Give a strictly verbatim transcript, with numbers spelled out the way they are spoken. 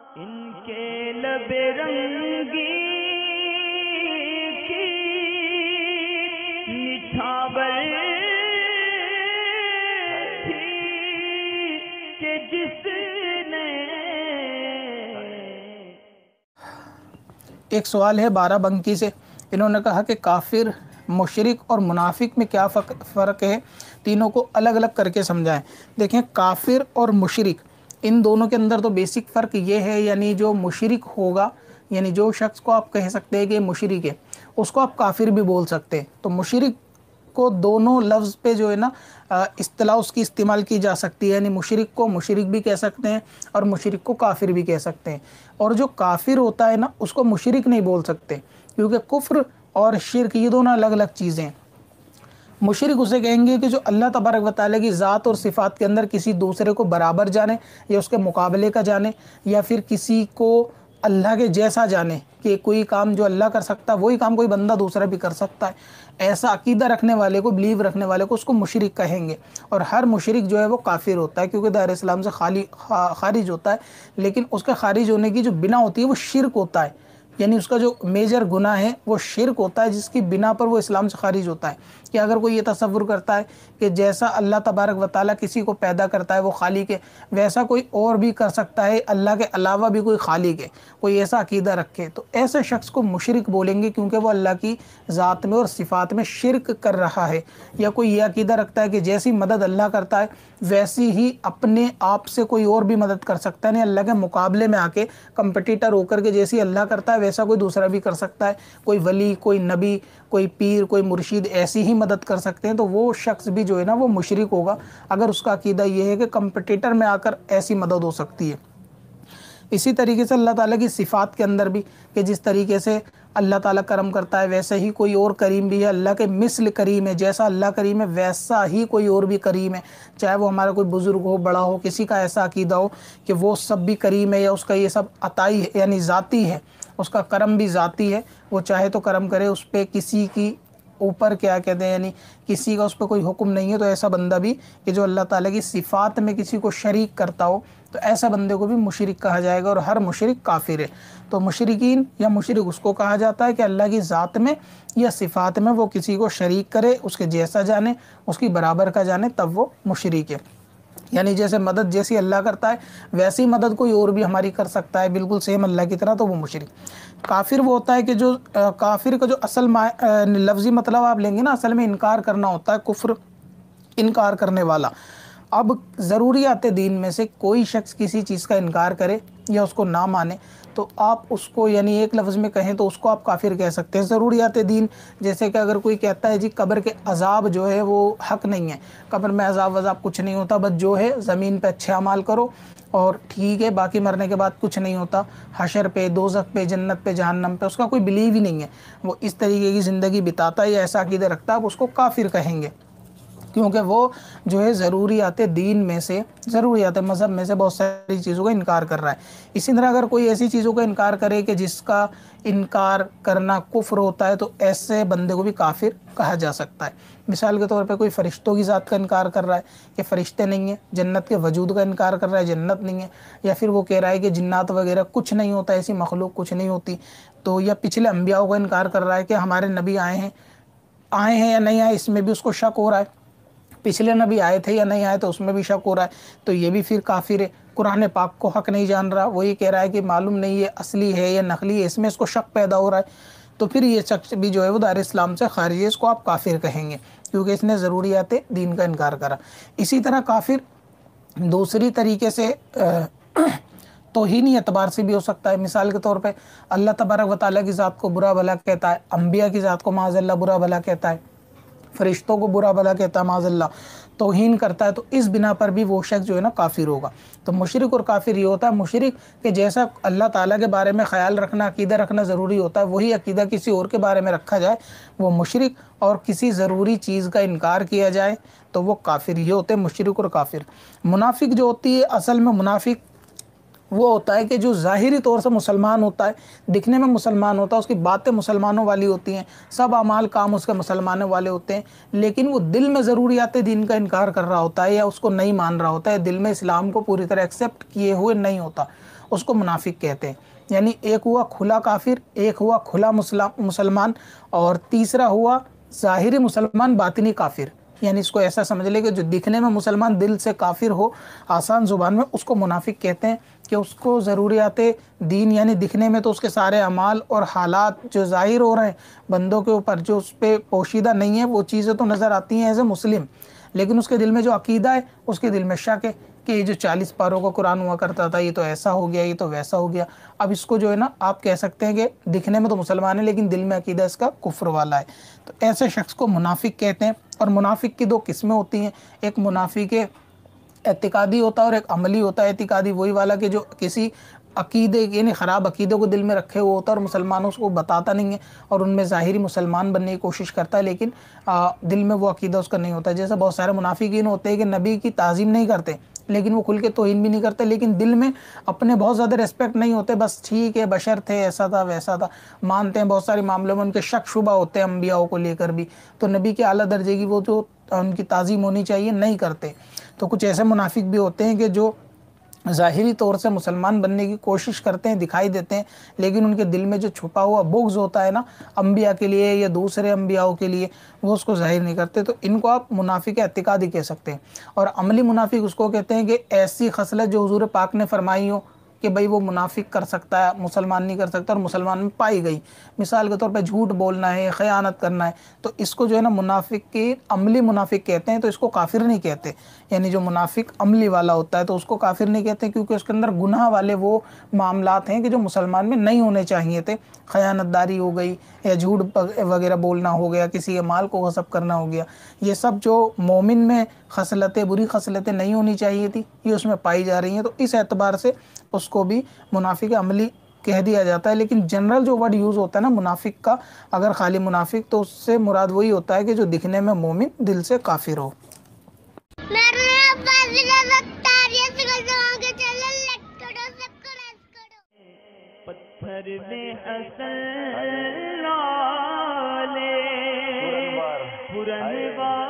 ان کے لب رنگی کی نچھاور تھی کہ جس نے. ایک سوال ہے بارہ بنکی سے. انہوں نے کہا کہ کافر، مشرک اور منافق میں کیا فرق ہے، تینوں کو الگ الگ کر کے سمجھائیں. دیکھیں، کافر اور مشرک ان دونوں کے اندر تو بیسک فرق یہ ہے، یعنی جو مشرک ہوگا، یعنی جو شخص کو آپ کہہ سکتے ہیں کہ مشرک ہے، اس کو آپ کافر بھی بول سکتے ہیں. تو مشرک کو دونوں لفظ پہ جو ہے نا اصطلاح اس کی استعمال کی جا سکتی ہے، یعنی مشرک کو مشرک بھی کہہ سکتے ہیں اور مشرک کو کافر بھی کہہ سکتے ہیں. اور جو کافر ہوتا ہے نا، اس کو مشرک نہیں بول سکتے، کیونکہ کفر اور شرک یہ دونوں الگ الگ چیزیں ہیں. مشرک اسے کہیں گے کہ جو اللہ تبارک و تعالیٰ کی ذات اور صفات کے اندر کسی دوسرے کو برابر جانے یا اس کے مقابلے کا جانے، یا پھر کسی کو اللہ کے جیسا جانے کہ کوئی کام جو اللہ کر سکتا ہے وہی کام کوئی بندہ دوسرا بھی کر سکتا ہے. ایسا عقیدہ رکھنے والے کو، بلیو رکھنے والے کو، اس کو مشرک کہیں گے. اور ہر مشرک جو ہے وہ کافر ہوتا ہے، کیونکہ دائرہ اسلام سے خالی خارج ہوتا ہے. لیکن اس کے خارج ہونے کی جو بنا ہوتی ہے وہ شرک ہوتا ہے، یعنی اس کا جو میجر گناہ ہے وہ شرک ہوتا ہے، جس کی بنا پر وہ اسلام سے خارج ہوتا ہے. کہ اگر کوئی یہ تصور کرتا ہے کہ جیسا اللہ تبارک و تعالیٰ کسی کو پیدا کرتا ہے وہ خالق ہے، ویسا کوئی اور بھی کر سکتا ہے، اللہ کے علاوہ بھی کوئی خالق ہے، کوئی ایسا عقیدہ رکھے، تو ایسے شخص کو مشرک بولیں گے، کیونکہ وہ اللہ کی ذات میں اور صفات میں شرک کر رہا ہے. یا کوئی یہ عقیدہ رکھتا ہے کہ جیسی مدد اللہ کرتا ہے ویسی ہی اپنے آپ سے کوئی اور بھی مدد کر سکتا ہے، نہیں اللہ کے مقابلے میں آ کے کمپٹیٹر ہو کر کے جیسی اللہ کرتا ہے ویسا کوئی دوسرا بھی کر سکتا ہے. کوئی ولی، کوئی نبی، کوئی پیر، کوئی مرشید ایسی ہی مدد کر سکتے ہیں، تو وہ شخص بھی جو ہے نا وہ مشرک ہوگا، اگر اس کا عقیدہ یہ ہے کہ کمپٹیٹر میں آ کر ایسی مدد ہو سکتی ہے. اسی طریقے سے اللہ تعالیٰ کی صفات کے اندر بھی، کہ جس طریقے سے اللہ تعالیٰ کرم کرتا ہے ویسے ہی کوئی اور کریم بھی ہے. اللہ کے مثل کریم ہے، جیسا اللہ کریم ہے ویسا ہی کوئی اور بھی کریم ہے. چاہے وہ ہمارا کوئی بزرگ ہو، بڑا ہو، کسی کا ایسا عقیدہ ہو کہ وہ سب بھی کریم ہے، یا اس کا یہ سب عطائی ہے، یعنی ذاتی ہے، اس کا کرم بھی ذاتی ہے، وہ چاہے تو کرم کرے، اس پہ کسی کی اوپر کیا کہتے ہیں، یعنی کسی کا اس پہ کوئی حکم نہیں ہے. تو ایسا بندہ بھی کہ جو اللہ تعالیٰ کی صفات میں کسی کو شریک کرتا ہو، تو ایسا بندے کو بھی مشرک کہا جائے گا. اور ہر مشرک کافر ہے. تو مشرکین یا مشرک اس کو کہا جاتا ہے کہ اللہ کی ذات میں یا صفات میں وہ کسی کو شریک کرے، اس کے جیسا جانے، اس کی برابر کا جانے، تب وہ مشرک ہے. یعنی جیسے مدد جیسی اللہ کرتا ہے ویسی مدد کوئی اور بھی ہماری کر سکتا ہے، بالکل سیم اللہ کی طرح، تو وہ مشرک. کافر وہ ہوتا ہے کہ جو کافر کا جو اصل لفظی مطلب آپ لیں گے نا، اصل میں انکار کرنا ہوتا ہے، کفر، انکار کرنے والا. اب ضروریات دین میں سے کوئی شخص کسی چیز کا انکار کرے یا اس کو نہ مانے، تو آپ اس کو یعنی ایک لفظ میں کہیں تو اس کو آپ کافر کہہ سکتے ہیں. ضروریات دین جیسے کہ اگر کوئی کہتا ہے جی قبر کے عذاب جو ہے وہ حق نہیں ہے، قبر میں عذاب وذاب کچھ نہیں ہوتا، بس جو ہے زمین پہ اچھے اعمال کرو اور ٹھیک ہے، باقی مرنے کے بعد کچھ نہیں ہوتا، حشر پہ، دوزخ پہ، جنت پہ، جہنم پہ، اس کا کوئی بلیو ہی نہیں ہے، وہ اس طریقے کی زندگی بتاتا ہے یا ایسا عقیدہ رکھتا ہے، آپ اس کو کافر کہیں گے. کیونکہ وہ جو ہے ضروریات دین میں سے، ضروریات مذہب میں سے بہت ساری چیزوں کا انکار کر رہا ہے. اسی طرح اگر کوئی ایسی چیزوں کا انکار کرے کہ جس کا انکار کرنا کفر ہوتا ہے، تو ایسے بندے کو بھی کافر کہا جا سکتا ہے. مثال کے طور پہ کوئی فرشتوں کی ذات کا انکار کر رہا ہے کہ فرشتے نہیں ہیں، جنت کے وجود کا انکار کر رہا ہے، جنت نہیں ہے، یا پھر وہ کہہ رہا ہے کہ جنات وغیرہ کچھ نہیں ہوتا، ایسی مخلوق کچھ نہیں ہوتی، تو یا پچھلے انبیاء کا انکار کر رہا ہے کہ ہمارے نبی آئے ہیں آئے ہیں یا نہیں آئے، اس میں بھی اس کو شک ہو رہا ہے، پچھلے نبی آئے تھے یا نہیں آئے تو اس میں بھی شک ہو رہا ہے، تو یہ بھی پھر کافر ہے. قرآن پاک کو حق نہیں جان رہا، وہ یہ کہہ رہا ہے کہ معلوم نہیں یہ اصلی ہے یا نقلی ہے، اس میں اس کو شک پیدا ہو رہا ہے، تو پھر یہ شخص بھی جو ہے وہ دائرہ اسلام سے خارج ہے، اس کو آپ کافر کہیں گے، کیونکہ اس نے ضروریات دین کا انکار کرا. اسی طرح کافر دوسری طریقے سے توہینی اعتبار سے بھی ہو سکتا ہے. مثال کے طور پہ اللہ تبارک و تعالیٰ کی ذات کو برا بھلا کہتا ہے، انبیاء کی ذات کو معاذ اللہ برا بھلا کہتا ہے، فرشتوں کو برا بھلا کہتا ہے، معاذ اللہ توہین کرتا ہے، تو اس بنا پر بھی وہ شخص جو ہے نا کافر ہوگا. تو مشرک اور کافر یہ ہوتا ہے، مشرک کہ جیسا اللہ تعالیٰ کے بارے میں خیال رکھنا، عقیدہ رکھنا ضروری ہوتا ہے، وہی عقیدہ کسی اور کے بارے میں رکھا جائے وہ مشرک، اور کسی ضروری چیز کا انکار کیا جائے تو وہ کافر ہی ہوتے ہیں، مشرک اور کافر. منافق جو ہوتی ہے، اصل میں منافق وہ ہوتا ہے کہ جو ظاہری طور سے مسلمان ہوتا ہے، دکھنے میں مسلمان ہوتا ہے، اس کی باتیں مسلمانوں والی ہوتی ہیں، سب اعمال کام اس کے مسلمانوں والے ہوتے ہیں، لیکن وہ دل میں ضروریات دین کا انکار کر رہا ہوتا ہے یا اس کو نہیں مان رہا ہوتا ہے، دل میں اسلام کو پوری طرح ایکسیپٹ کیے ہوئے نہیں ہوتا. اس کو منافق کہتے ہیں. یعنی ایک ہوا کھلا کافر، ایک ہوا کھلا مسلمان، اور تیسرا ہوا ظاہری مسلمان باطنی کافر. یعنی اس کو ایسا سمجھ لے کہ جو دکھنے میں مسلمان دل سے کافر ہو آسان زبان میں، اس کو منافق کہتے ہیں کہ اس کو ضروریات دین یعنی دکھنے میں تو اس کے سارے اعمال اور حالات جو ظاہر ہو رہے ہیں بندوں کے اوپر جو اس پہ پوشیدہ نہیں ہے وہ چیزیں تو نظر آتی ہیں ایز اے مسلم، لیکن اس کے دل میں جو عقیدہ ہے اس کے دل میں شک ہے کہ یہ جو چالیس پاروں کا قرآن ہوا کرتا تھا یہ تو ایسا ہو گیا، یہ تو ویسا ہو گیا. اب اس کو جو ہے نا آپ کہہ سکتے ہیں کہ دکھنے میں تو مسلمان ہے لیکن دل میں عقیدہ اس کا کفر والا ہے. تو ایسے شخص کو منافق کہتے ہیں. اور منافق کی دو قسمیں ہوتی ہیں، ایک منافق اعتقادی ہوتا ہے اور ایک عملی ہوتا ہے. اعتقادی وہی والا کہ جو کسی عقیدے یعنی خراب عقیدے کو دل میں رکھے ہوئے ہوتا ہے اور مسلمانوں کو بتاتا نہیں ہے اور ان میں ظاہری مسلمان بننے کی کوشش کرتا ہے لیکن دل میں وہ عقیدہ اس کا نہیں ہوتا. جیسے بہت سارے منافقین ہوتے ہیں کہ نبی کی تعظیم نہیں کرتے لیکن وہ کھل کے توہین بھی نہیں کرتے، لیکن دل میں اپنے بہت زیادہ ریسپیکٹ نہیں ہوتے، بس ٹھیک ہے بشر تھے ایسا تھا ویسا تھا مانتے ہیں. بہت سارے معاملوں میں ان کے شک شبہ ہوتے ہیں انبیاء کو لے کر بھی، تو نبی کے اعلیٰ درجے کی وہ جو ان کی تعظیم ہونی چاہیے نہیں کرتے. تو کچھ ایسے منافق بھی ہوتے ہیں کہ جو ظاہری طور سے مسلمان بننے کی کوشش کرتے ہیں، دکھائی دیتے ہیں، لیکن ان کے دل میں جو چھپا ہوا بغض ہوتا ہے نا انبیاء کے لیے یا دوسرے انبیاء کے لیے وہ اس کو ظاہر نہیں کرتے. تو ان کو آپ منافق اعتقادی کہہ سکتے ہیں. اور عملی منافق اس کو کہتے ہیں کہ ایسی خصلت جو حضور پاک نے فرمائی ہو کہ بھئی وہ منافق کر سکتا ہے مسلمان نہیں کر سکتا اور مسلمان میں پائی گئی، مثال کے طور پہ جھوٹ بولنا ہے، خیانت کرنا ہے، تو اس کو جو ہے نا منافق کی عملی منافق کہتے ہیں. تو اس کو کافر نہیں کہتے، یعنی جو منافق عملی والا ہوتا ہے تو اس کو کافر نہیں کہتے کیونکہ اس کے اندر گناہ والے وہ معاملات ہیں کہ جو مسلمان میں نہیں ہونے چاہیے تھے. خیانت داری ہو گئی یا جھوٹ وغیرہ بولنا ہو گیا، کسی کے مال کو غصب کرنا ہو گیا، یہ سب جو مومن میں خصلتیں بری خصلتیں نہیں ہونی چاہیے تھی یہ اس میں پائی جا رہی ہیں. تو اس اعتبار سے اس کو بھی منافق عملی کہہ دیا جاتا ہے. لیکن جنرل جو ورڈ یوز ہوتا ہے نا منافق کا، اگر خالی منافق تو اس سے مراد وہی ہوتا ہے کہ جو دکھنے میں مومن دل سے کافر ہو. پتھر میں اصل لالے پرن